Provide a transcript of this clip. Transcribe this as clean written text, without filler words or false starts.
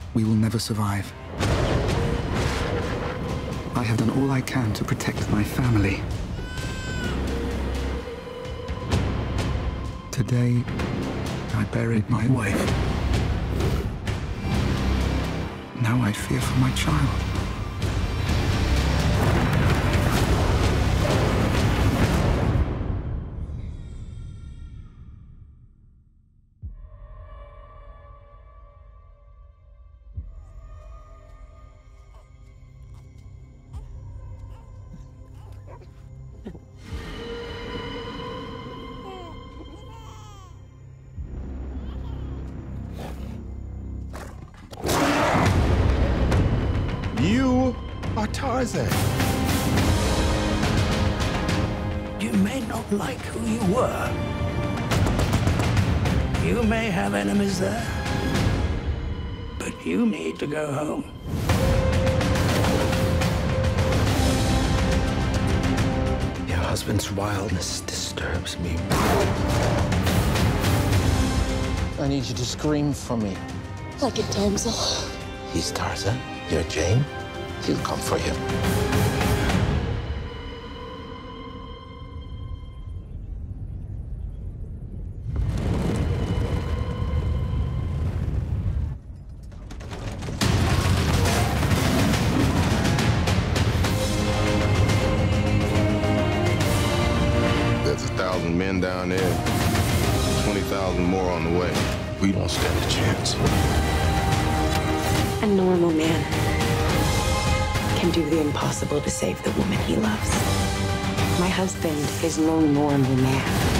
we will never survive. I have done all I can to protect my family. Today, I buried my wife. Now I fear for my child. You are Tarzan. You may not like who you were. You may have enemies there. But you need to go home. Your husband's wildness disturbs me. I need you to scream for me. Like a damsel. He's Tarzan. You're Jane. He'll come for you. There's 1,000 men down there, 20,000 more on the way. We don't stand a chance. A normal man can do the impossible to save the woman he loves. My husband is no normal man.